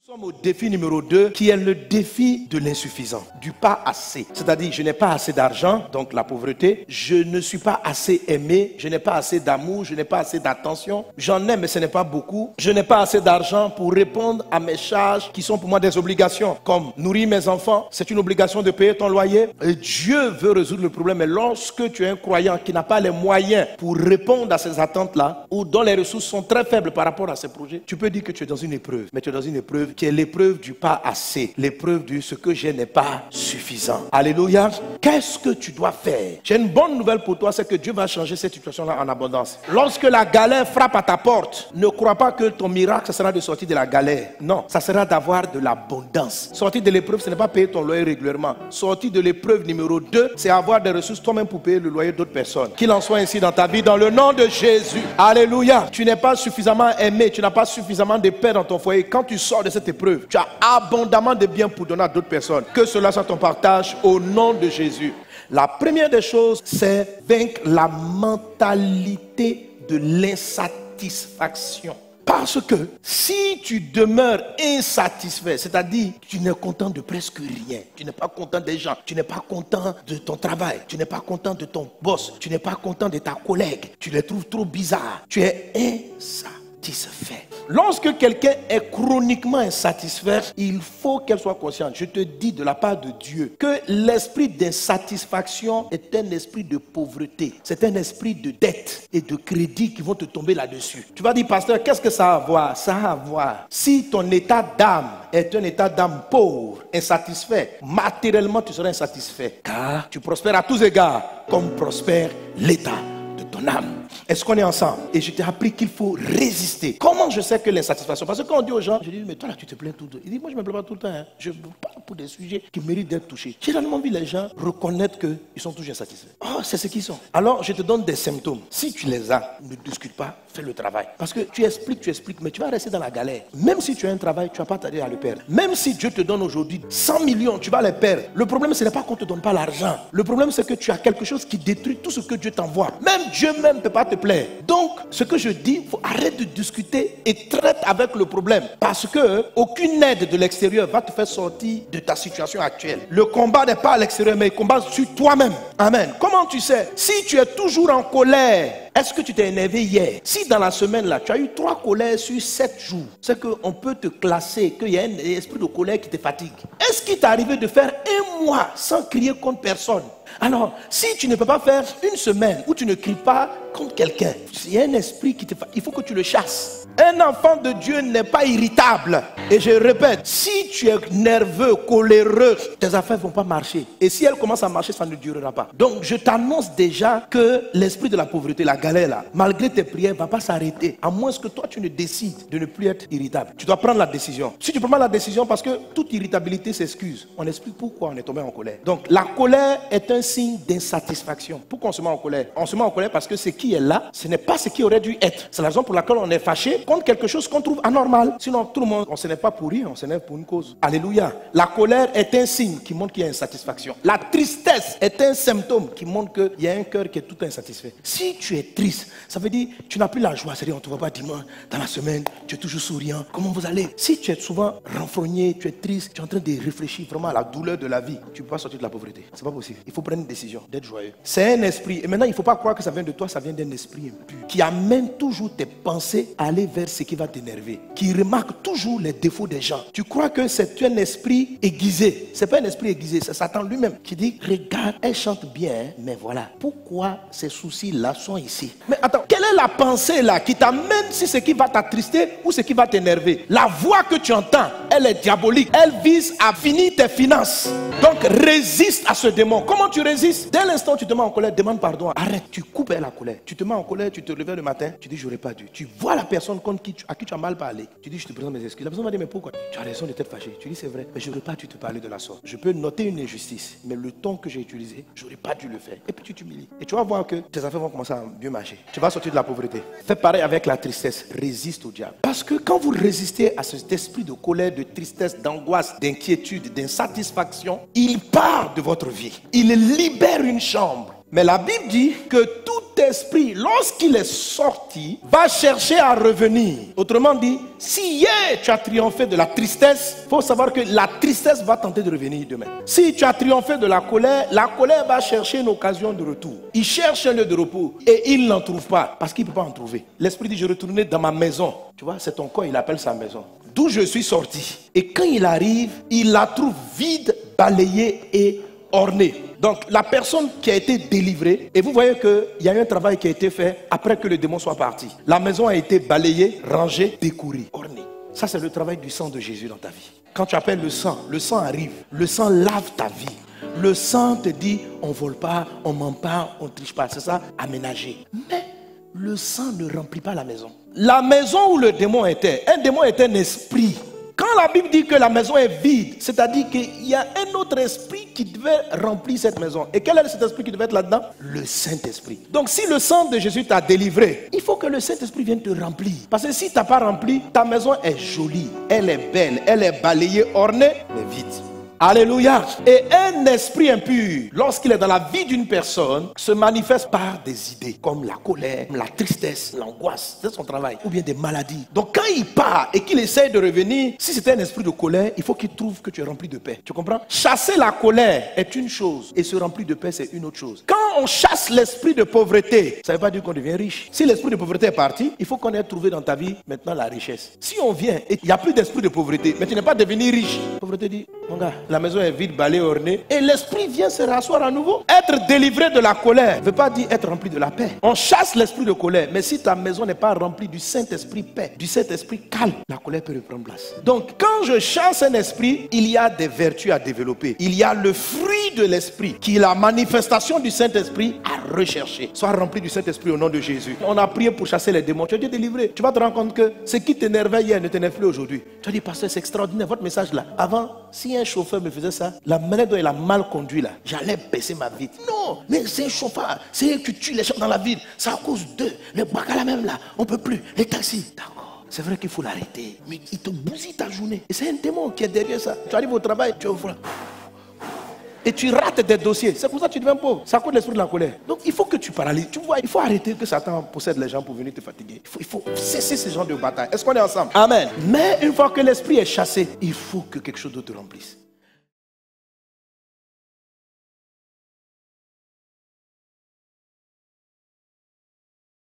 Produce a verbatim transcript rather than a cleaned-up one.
Nous sommes au défi numéro deux, qui est le défi de l'insuffisant, du pas assez. C'est-à-dire, je n'ai pas assez d'argent, donc la pauvreté. Je ne suis pas assez aimé, je n'ai pas assez d'amour, je n'ai pas assez d'attention. J'en ai, mais ce n'est pas beaucoup. Je n'ai pas assez d'argent pour répondre à mes charges qui sont pour moi des obligations, comme nourrir mes enfants. C'est une obligation de payer ton loyer. Et Dieu veut résoudre le problème. Mais lorsque tu es un croyant qui n'a pas les moyens pour répondre à ces attentes-là, ou dont les ressources sont très faibles par rapport à ces projets, tu peux dire que tu es dans une épreuve. Mais tu es dans une épreuve qui est l'épreuve du pas assez, l'épreuve du ce que j'ai n'est pas suffisant. Alléluia. Qu'est-ce que tu dois faire? J'ai une bonne nouvelle pour toi, c'est que Dieu va changer cette situation-là en abondance. Lorsque la galère frappe à ta porte, ne crois pas que ton miracle, ça sera de sortir de la galère. Non, ça sera d'avoir de l'abondance. Sortir de l'épreuve, ce n'est pas payer ton loyer régulièrement. Sortir de l'épreuve numéro deux, c'est avoir des ressources toi-même pour payer le loyer d'autres personnes. Qu'il en soit ainsi dans ta vie, dans le nom de Jésus. Alléluia. Tu n'es pas suffisamment aimé, tu n'as pas suffisamment de paix dans ton foyer. Quand tu sors de cette épreuve, tu as abondamment de biens pour donner à d'autres personnes. Que cela soit ton partage au nom de Jésus. La première des choses, c'est vaincre la mentalité de l'insatisfaction. Parce que si tu demeures insatisfait, c'est-à-dire tu n'es content de presque rien, tu n'es pas content des gens, tu n'es pas content de ton travail, tu n'es pas content de ton boss, tu n'es pas content de ta collègue, tu les trouves trop bizarres, tu es insatisfait. Lorsque quelqu'un est chroniquement insatisfait, il faut qu'elle soit consciente. Je te dis de la part de Dieu que l'esprit d'insatisfaction est un esprit de pauvreté. C'est un esprit de dette et de crédit qui vont te tomber là-dessus. Tu vas dire, pasteur, qu'est-ce que ça a à voir? Ça a à voir. Si ton état d'âme est un état d'âme pauvre, insatisfait, matériellement tu seras insatisfait. Car tu prospères à tous égards comme prospère l'état de ton âme. Est-ce qu'on est ensemble? Et je t'ai appris qu'il faut résister. Comment je sais que l'insatisfaction? Parce que quand on dit aux gens, je dis, mais toi là tu te plains tout le temps. Il dit, moi je ne me plains pas tout le temps. Hein. Je parle pour des sujets qui méritent d'être touchés. J'ai réellement vu les gens reconnaître qu'ils sont toujours insatisfaits. Oh, c'est ce qu'ils sont. Alors je te donne des symptômes. Si tu les as, ne discute pas, fais le travail. Parce que tu expliques, tu expliques, mais tu vas rester dans la galère. Même si tu as un travail, tu ne vas pas tarder à le perdre. Même si Dieu te donne aujourd'hui cent millions, tu vas les perdre. Le problème, ce n'est pas qu'on ne te donne pas l'argent. Le problème, c'est que tu as quelque chose qui détruit tout ce que Dieu t'envoie. Même Dieu même ne peut pas te plaire. Donc, ce que je dis, il faut arrêter de discuter et traite avec le problème. Parce que aucune aide de l'extérieur va te faire sortir de ta situation actuelle. Le combat n'est pas à l'extérieur, mais le combat sur toi-même. Amen. Comment tu sais? Si tu es toujours en colère, est-ce que tu t'es énervé hier? Si dans la semaine là, tu as eu trois colères sur sept jours, c'est qu'on peut te classer, qu'il y a un esprit de colère qui te fatigue. Est-ce qu'il t'est arrivé de faire un mois sans crier contre personne? Alors, si tu ne peux pas faire une semaine où tu ne cries pas contre quelqu'un, il y a un esprit qui te fatigue, il faut que tu le chasses. Un enfant de Dieu n'est pas irritable. Et je répète, si tu es nerveux, coléreux, tes affaires ne vont pas marcher. Et si elles commencent à marcher, ça ne durera pas. Donc, je t'annonce déjà que l'esprit de la pauvreté, la galère là, malgré tes prières, ne va pas s'arrêter. À moins que toi, tu ne décides de ne plus être irritable. Tu dois prendre la décision. Si tu prends la décision, parce que toute irritabilité s'excuse, on explique pourquoi on est tombé en colère. Donc, la colère est un signe d'insatisfaction. Pourquoi on se met en colère? On se met en colère parce que ce qui est là, ce n'est pas ce qui aurait dû être. C'est la raison pour laquelle on est fâché contre quelque chose qu'on trouve anormal. Sinon, tout le monde, on ne s'énerve pas pour rien, on s'énerve pour une cause. Alléluia. La colère est un signe qui montre qu'il y a insatisfaction. La tristesse est un symptôme qui montre qu'il y a un cœur qui est tout insatisfait. Si tu es triste, ça veut dire que tu n'as plus la joie. C'est-à-dire, on ne te voit pas dimanche, dans la semaine, tu es toujours souriant. Comment vous allez? Si tu es souvent renfrogné, tu es triste, tu es en train de réfléchir vraiment à la douleur de la vie, tu ne peux pas sortir de la pauvreté. C'est pas possible. Il faut prendre une décision d'être joyeux. C'est un esprit. Et maintenant, il ne faut pas croire que ça vient de toi, ça vient d'un esprit impur qui amène toujours tes pensées à aller vers ce qui va t'énerver, qui remarque toujours les défauts des gens. Tu crois que c'est un esprit aiguisé. C'est pas un esprit aiguisé, c'est Satan lui-même qui dit, regarde, elle chante bien, mais voilà, pourquoi ces soucis-là sont ici? Mais attends, quelle est la pensée là qui t'amène si ce qui va t'attrister ou ce qui va t'énerver? La voix que tu entends, elle est diabolique. Elle vise à finir tes finances. Donc résiste à ce démon. Comment tu résistes? Dès l'instant où tu te mets en colère, demande pardon. Arrête, tu coupes la colère. Tu te mets en colère, tu te réveilles le matin, tu dis j'aurais pas dû. Tu vois la personne contre qui tu, à qui tu as mal parlé. Tu dis je te présente mes excuses. La personne va dire mais pourquoi? Tu as raison de t'être fâché. Tu dis c'est vrai, mais j'aurais pas dû te parler de la sorte. Je peux noter une injustice, mais le ton que j'ai utilisé, j'aurais pas dû le faire. Et puis tu t'humilies. Et tu vas voir que tes affaires vont commencer à mieux marcher. Tu vas sortir de la pauvreté. Fais pareil avec la tristesse. Résiste au diable. Parce que quand vous résistez à cet esprit de colère, de tristesse, d'angoisse, d'inquiétude, d'insatisfaction, il part de votre vie. Il libère une chambre Mais la Bible dit que tout esprit, lorsqu'il est sorti, va chercher à revenir. Autrement dit, si hier tu as triomphé de la tristesse, il faut savoir que la tristesse va tenter de revenir demain. Si tu as triomphé de la colère, la colère va chercher une occasion de retour. Il cherche un lieu de repos et il n'en trouve pas parce qu'il ne peut pas en trouver. L'esprit dit, je retournais dans ma maison. Tu vois, c'est ton corps, il appelle sa maison. D'où je suis sorti. Et quand il arrive, il la trouve vide, balayée et ornée. Donc la personne qui a été délivrée, et vous voyez qu'il y a eu un travail qui a été fait après que le démon soit parti. La maison a été balayée, rangée, décorée, ornée. Ça c'est le travail du sang de Jésus dans ta vie. Quand tu appelles le sang, le sang arrive, le sang lave ta vie. Le sang te dit, on ne vole pas, on ne ment pas, on ne triche pas, c'est ça, aménager. Mais le sang ne remplit pas la maison. La maison où le démon était, un démon est un esprit. Quand la Bible dit que la maison est vide, c'est-à-dire qu'il y a un autre esprit qui devait remplir cette maison. Et quel est cet esprit qui devait être là-dedans? Le Saint-Esprit. Donc si le sang de Jésus t'a délivré, il faut que le Saint-Esprit vienne te remplir. Parce que si tu n'as pas rempli, ta maison est jolie, elle est belle, elle est balayée, ornée, mais vide. Alléluia. Et un esprit impur, lorsqu'il est dans la vie d'une personne, se manifeste par des idées, comme la colère, la tristesse, l'angoisse, c'est son travail, ou bien des maladies. Donc quand il part et qu'il essaye de revenir, si c'est un esprit de colère, il faut qu'il trouve que tu es rempli de paix. Tu comprends? Chasser la colère est une chose, et se remplir de paix, c'est une autre chose. Quand on chasse l'esprit de pauvreté, ça ne veut pas dire qu'on devient riche. Si l'esprit de pauvreté est parti, il faut qu'on ait trouvé dans ta vie maintenant la richesse. Si on vient et il n'y a plus d'esprit de pauvreté, mais tu n'es pas devenu riche, la pauvreté dit, mon gars, la maison est vide, balayée, ornée, et l'esprit vient se rasseoir à nouveau. Être délivré de la colère ne veut pas dire être rempli de la paix. On chasse l'esprit de colère, mais si ta maison n'est pas remplie du Saint-Esprit paix, du Saint-Esprit calme, la colère peut reprendre place. Donc quand je chasse un esprit, il y a des vertus à développer. Il y a le fruit de l'esprit, qui est la manifestation du Saint-Esprit à rechercher. Sois rempli du Saint-Esprit au nom de Jésus. On a prié pour chasser les démons. Tu as été délivré. Tu vas te rendre compte que ce qui t'énervait hier ne t'énerve plus aujourd'hui. Tu as dit, pasteur, c'est extraordinaire votre message là. Avant, si un chauffeur me faisait ça, la manière dont il a mal conduit là, j'allais baisser ma vitre. Non, mais c'est un chauffeur, c'est que tu tues les gens dans la ville. C'est à cause d'eux. Les bacala même là, on ne peut plus. Les taxis, d'accord. C'est vrai qu'il faut l'arrêter, mais il te bousille ta journée. Et c'est un démon qui est derrière ça. Tu arrives au travail, tu ouvres. Et tu rates des dossiers. C'est pour ça que tu deviens pauvre. C'est à cause de l'esprit de la colère. Donc il faut que tu paralyses. Tu vois, il faut arrêter que Satan possède les gens pour venir te fatiguer. Il faut, il faut cesser ce genre de bataille. Est-ce qu'on est ensemble? Amen. Mais une fois que l'esprit est chassé, il faut que quelque chose d'autre te remplisse.